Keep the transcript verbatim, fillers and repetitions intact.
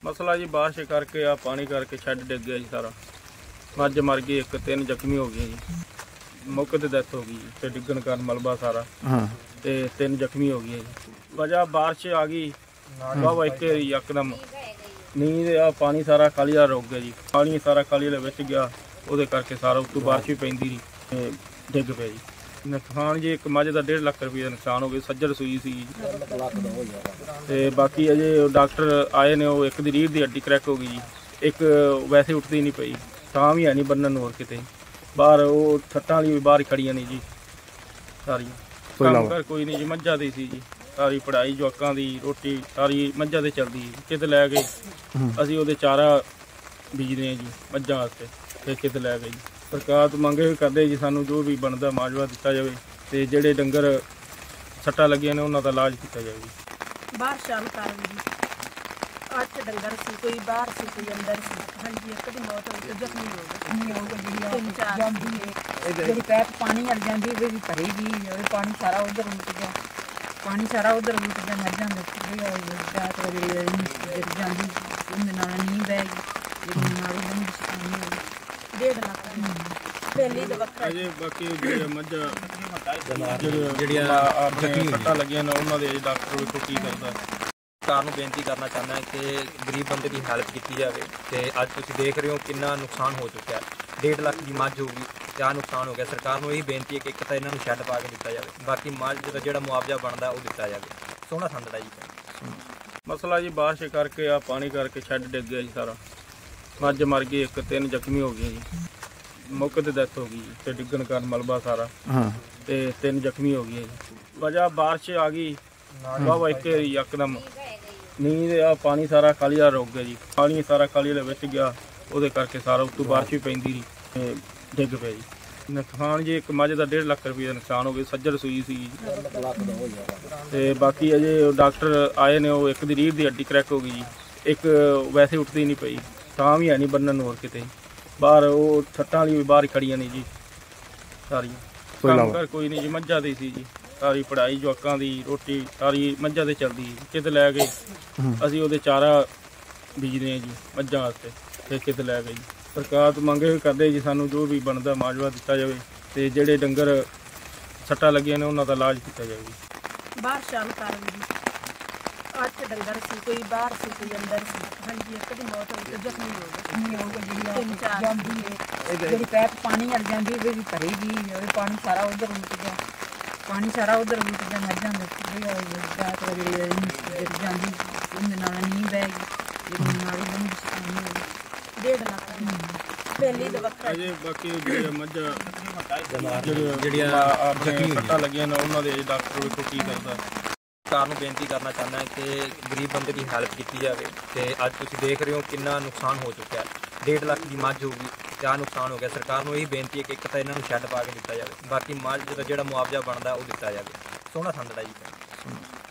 ਮਸਲਾ ਜੀ ਬਾਰਿਸ਼ ਕਰਕੇ ਆ ਪਾਣੀ ਕਰਕੇ ਸ਼ੈੱਡ ਡਿੱਗ ਗਿਆ ਜੀ ਸਾਰਾ। ਮੱਝ ਮਰ ਗਈ, ਇੱਕ ਤਿੰਨ ਜ਼ਖਮੀ ਹੋ ਗਏ ਜੀ। ਮੌਕੇ ਤੇ ਡੈਥ ਹੋ ਗਈ ਜੀ ਤੇ ਡਿੱਗਣ ਕਾਰਨ ਮਲਬਾ ਸਾਰਾ ਹਾਂ ਤੇ ਤਿੰਨ ਜ਼ਖਮੀ ਹੋ ਗਏ ਜੀ। ਵਜ੍ਹਾ ਬਾਰਿਸ਼ ਆ ਗਈ ਵਾਹ ਇੱਕੇ ਯਕਦਮ ਨੀਂਦ ਆ ਪਾਣੀ ਸਾਰਾ ਖਾਲੀ ਆ ਰੁਕ ਗਿਆ ਜੀ। ਪਾਣੀ ਸਾਰਾ ਖਾਲੀ ਵਾਲੇ ਵਿੱਚ ਗਿਆ, ਉਹਦੇ ਕਰਕੇ ਸਾਰਾ ਉੱਤੋਂ ਬਾਰਿਸ਼ ਵੀ ਪੈਂਦੀ ਰਹੀ ਤੇ ਡਿੱਗ ਪਿਆ ਜੀ। ਨੁਕਸਾਨ ਜੀ ਇੱਕ ਮੱਝ ਦਾ ਡੇਢ ਲੱਖ ਰੁਪਏ ਦਾ ਨੁਕਸਾਨ ਹੋ ਗਿਆ। ਸੱਜਰ ਸੂਈ ਸੀ ਤੇ ਬਾਕੀ ਅਜੇ ਡਾਕਟਰ ਆਏ ਨੇ, ਉਹ ਇੱਕ ਦੀ ਰੀੜ੍ਹ ਦੀ ਹੱਡੀ ਕਰੈਕ ਹੋ ਗਈ ਜੀ, ਇੱਕ ਵੈਸੇ ਉੱਠਦੀ ਨਹੀਂ ਪਈ, ਤਾਂ ਵੀ ਹੈ ਨਹੀਂ ਬੰਨਣ ਨੂੰ ਹੋਰ ਕਿਤੇ ਬਾਹਰ। ਉਹ ਛੱਟਾਂ ਵਾਲੀ ਵੀ ਬਾਹਰ ਹੀ ਖੜੀਆਂ ਨੇ ਜੀ ਸਾਰੀਆਂ। ਕੰਮ ਕਰ ਕੋਈ ਨਹੀਂ ਜੀ, ਮੱਝਾਂ ਦੀ ਸੀ ਜੀ ਸਾਰੀ ਪੜ੍ਹਾਈ, ਜਵਾਕਾਂ ਦੀ ਰੋਟੀ ਸਾਰੀ ਮੱਝਾਂ ਤੇ ਚੱਲਦੀ ਜੀ। ਕਿਤੇ ਲੈ ਗਏ ਅਸੀਂ ਉਹਦੇ ਚਾਰਾ ਬੀਜਦੇ ਹਾਂ ਜੀ ਮੱਝਾਂ ਵਾਸਤੇ, ਤੇ ਕਿਤੇ ਲੈ ਗਏ ਜੀ। ਸਰਕਾਰ ਤੋਂ ਮੰਗ ਇਹ ਕਰਦੇ ਜੀ ਸਾਨੂੰ ਜੋ ਵੀ ਬਣਦਾ ਮਾਜਵਾ ਦਿੱਤਾ ਜਾਵੇ ਤੇ ਜਿਹੜੇ ਡੰਗਰ ਸੱਟਾਂ ਲੱਗੀਆਂ ਨੇ ਉਹਨਾਂ ਦਾ ਇਲਾਜ ਕੀਤਾ ਜਾਵੇ ਜੀ। ਬਾਹਰ ਸ਼ਾਮ ਕਾਰਨ ਜੀ ਅੱਠ ਡੰਗਰ ਸੀ, ਕੋਈ ਬਾਹਰ ਸੀ ਕੋਈ ਅੰਦਰ ਸੀ। ਹਾਂਜੀ ਇੱਕ ਦੀ ਮੌਤ ਹੋ ਗਈ, ਜ਼ਖਮੀ ਹੋ ਗਏ ਤਿੰਨ ਚਾਰ। ਜਿਹੜੀ ਪੈਪ ਪਾਣੀ ਅੜ ਜਾਂਦੀ ਉਹ ਵੀ ਭਰੇਗੀ, ਉਹ ਪਾਣੀ ਸਾਰਾ ਉਧਰ ਰੁਕ ਗਿਆ, ਪਾਣੀ ਸਾਰਾ ਉਧਰ ਰੁਕ ਗਿਆ। ਮਰ ਜਾਂਦੇ ਰਾਤ ਜਿਹੜੀ ਜਿਹੜੀ ਜਾਂਦੀ ਉਹਦੇ ਨਾਲ ਨਹੀਂ ਬਹਿ ਗਈ, ਜਿਹੜੀ ਨਾਲ ਬੰਦ ਪਾਣੀ ਹੋ ਗਈ। ਡੇਢ ਲੱਖ ਪਹਿਲੀ ਦੇ ਵੱਖਰਾ ਅਜੇ ਬਾਕੀ ਜਿਹੜੇ ਮੱਝਾਂ ਜਿਹੜੀਆਂ ਆਪਣੇ ਸੱਟਾਂ ਲੱਗੀਆਂ ਨੇ ਉਹਨਾਂ ਦੇ ਡਾਕਟਰ ਵੇਖੋ ਕੀ ਕਰਦਾ। ਸਰਕਾਰ ਨੂੰ ਬੇਨਤੀ ਕਰਨਾ ਚਾਹੁੰਦਾ ਕਿ ਗਰੀਬ ਬੰਦੇ ਦੀ ਹੈਲਪ ਕੀਤੀ ਜਾਵੇ। ਤੇ ਅੱਜ ਤੁਸੀਂ ਦੇਖ ਰਹੇ ਹੋ ਕਿੰਨਾ ਨੁਕਸਾਨ ਹੋ ਚੁੱਕਿਆ ਹੈ। ਡੇਢ ਲੱਖ ਦੀ ਮੱਝ ਹੋ ਗਈ, ਕਿਆ ਨੁਕਸਾਨ ਹੋ ਗਿਆ। ਸਰਕਾਰ ਨੂੰ ਇਹੀ ਬੇਨਤੀ ਹੈ ਕਿ ਇੱਕ ਤਾਂ ਇਹਨਾਂ ਨੂੰ ਸ਼ੈੱਡ ਪਾ ਕੇ ਦਿੱਤਾ ਜਾਵੇ, ਬਾਕੀ ਮੱਝ ਦਾ ਜਿਹੜਾ ਮੁਆਵਜ਼ਾ ਬਣਦਾ ਉਹ ਦਿੱਤਾ ਜਾਵੇ। ਸੋਹਣਾ ਸੰਦੜਾ ਜੀ। ਮਸਲਾ ਜੀ ਬਾਰਿਸ਼ ਕਰਕੇ ਆ ਪਾਣੀ ਕਰਕੇ ਸ਼ੈੱਡ ਡਿੱਗ ਗਿਆ ਜੀ ਸਾਰਾ। ਮੱਝ ਮਰ ਗਈ, ਇੱਕ ਤਿੰਨ ਜ਼ਖਮੀ ਹੋ ਗਏ ਜੀ। ਮੌਕੇ ਤੇ ਡੈਥ ਹੋ ਗਈ ਜੀ ਤੇ ਡਿੱਗਣ ਕਾਰਨ ਮਲਬਾ ਸਾਰਾ ਹਾਂ ਤੇ ਤਿੰਨ ਜ਼ਖਮੀ ਹੋ ਗਏ ਜੀ। ਵਜ੍ਹਾ ਬਾਰਿਸ਼ ਆ ਗਈ ਵਾਹ ਇੱਕੇ ਯਕਦਮ ਨੀਂਦ ਆ ਪਾਣੀ ਸਾਰਾ ਖਾਲੀ ਆ ਰੁਕ ਗਿਆ ਜੀ। ਪਾਣੀ ਸਾਰਾ ਖਾਲੀ ਵਾਲੇ ਵਿੱਚ ਗਿਆ, ਉਹਦੇ ਕਰਕੇ ਸਾਰਾ ਉੱਤੋਂ ਬਾਰਿਸ਼ ਵੀ ਪੈਂਦੀ ਰਹੀ ਤੇ ਡਿੱਗ ਪਿਆ ਜੀ। ਨੁਕਸਾਨ ਜੀ ਇੱਕ ਮੱਝ ਦਾ ਡੇਢ ਲੱਖ ਰੁਪਏ ਦਾ ਨੁਕਸਾਨ ਹੋ ਗਿਆ। ਸੱਜਰ ਸੂਈ ਸੀ ਤੇ ਬਾਕੀ ਅਜੇ ਡਾਕਟਰ ਆਏ ਨੇ, ਉਹ ਇੱਕ ਦੀ ਰੀੜ੍ਹ ਦੀ ਹੱਡੀ ਕਰੈਕ ਹੋ ਗਈ ਜੀ, ਇੱਕ ਵੈਸੇ ਉੱਠਦੀ ਨਹੀਂ ਪਈ, ਤਾਂ ਵੀ ਹੈ ਨਹੀਂ ਬੰਨਣ ਨੂੰ ਹੋਰ ਕਿਤੇ ਬਾਹਰ। ਉਹ ਛੱਟਾਂ ਵਾਲੀ ਵੀ ਬਾਹਰ ਹੀ ਖੜੀਆਂ ਨੇ ਜੀ ਸਾਰੀਆਂ। ਕੰਮ ਕਰ ਕੋਈ ਨਹੀਂ ਜੀ, ਮੱਝਾਂ ਦੀ ਸੀ ਜੀ ਸਾਰੀ ਪੜ੍ਹਾਈ, ਜਵਾਕਾਂ ਦੀ ਰੋਟੀ ਸਾਰੀ ਮੱਝਾਂ ਤੇ ਚੱਲਦੀ ਜੀ। ਕਿਤੇ ਲੈ ਗਏ ਅਸੀਂ ਉਹਦੇ ਚਾਰਾ ਬੀਜਦੇ ਹਾਂ ਜੀ ਮੱਝਾਂ ਵਾਸਤੇ, ਤੇ ਕਿਤੇ ਲੈ ਗਏ ਜੀ। ਸਰਕਾਰ ਤੋਂ ਮੰਗ ਇਹ ਕਰਦੇ ਜੀ ਸਾਨੂੰ ਜੋ ਵੀ ਬਣਦਾ ਮਾਜਵਾ ਦਿੱਤਾ ਜਾਵੇ ਤੇ ਜਿਹੜੇ ਡੰਗਰ ਸੱਟਾਂ ਲੱਗੀਆਂ ਨੇ ਉਹਨਾਂ ਦਾ ਇਲਾਜ ਕੀਤਾ ਜਾਵੇ ਜੀ। ਬਾਹਰ ਸ਼ਾਮ ਕਾਰਨ ਜੀ ਅੱਠ ਡੰਗਰ ਸੀ, ਕੋਈ ਬਾਹਰ ਸੀ ਕੋਈ ਅੰਦਰ ਸੀ। ਹਾਂਜੀ ਇੱਕ ਦੀ ਮੌਤ ਹੋ ਗਈ, ਜ਼ਖਮੀ ਹੋ ਗਏ ਤਿੰਨ ਚਾਰ। ਜਿਹੜੀ ਪੈਪ ਪਾਣੀ ਅੜ ਜਾਂਦੀ ਉਹ ਵੀ ਭਰੇਗੀ, ਉਹ ਪਾਣੀ ਸਾਰਾ ਉਧਰ ਰੁਕ ਗਿਆ, ਪਾਣੀ ਸਾਰਾ ਉਧਰ ਰੁਕ ਗਿਆ। ਮਰ ਜਾਂਦੇ ਰਾਤ ਜਿਹੜੀ ਜਿਹੜੀ ਜਾਂਦੀ ਉਹਦੇ ਨਾਲ ਨਹੀਂ ਬਹਿ ਗਈ, ਜਿਹੜੀ ਨਾਲ ਬੰਦ ਪਾਣੀ ਹੋ ਗਈ। ਡੇਢ ਲੱਖ ਪਹਿਲੀ ਦੇ ਵੱਖਰਾ ਅਜੇ ਬਾਕੀ ਜਿਹੜੇ ਮੱਝਾਂ ਜਿਹੜੀਆਂ ਆਪਣੇ ਸੱਟਾਂ ਲੱਗੀਆਂ ਨੇ ਉਹਨਾਂ ਦੇ ਡਾਕਟਰ ਵੇਖੋ ਕੀ ਕਰਦਾ। ਸਰਕਾਰ ਨੂੰ ਬੇਨਤੀ ਕਰਨਾ ਚਾਹੁੰਦਾ ਕਿ ਗਰੀਬ ਬੰਦੇ ਦੀ ਹੈਲਪ ਕੀਤੀ ਜਾਵੇ। ਤੇ ਅੱਜ ਤੁਸੀਂ ਦੇਖ ਰਹੇ ਹੋ ਕਿੰਨਾ ਨੁਕਸਾਨ ਹੋ ਚੁੱਕਿਆ ਹੈ। ਡੇਢ ਲੱਖ ਦੀ ਮੱਝ ਹੋ ਗਈ, ਕਿਆ ਨੁਕਸਾਨ ਹੋ ਗਿਆ। ਸਰਕਾਰ ਨੂੰ ਇਹੀ ਬੇਨਤੀ ਹੈ ਕਿ ਇੱਕ ਤਾਂ ਇਹਨਾਂ ਨੂੰ ਸ਼ੈੱਡ ਪਾ ਕੇ ਦਿੱਤਾ ਜਾਵੇ, ਬਾਕੀ ਮੱਝ ਦਾ ਜਿਹੜਾ ਮੁਆਵਜ਼ਾ ਬਣਦਾ ਉਹ ਦਿੱਤਾ ਜਾਵੇ। ਸੋਹਣਾ ਸੰਦੜਾ ਜੀ।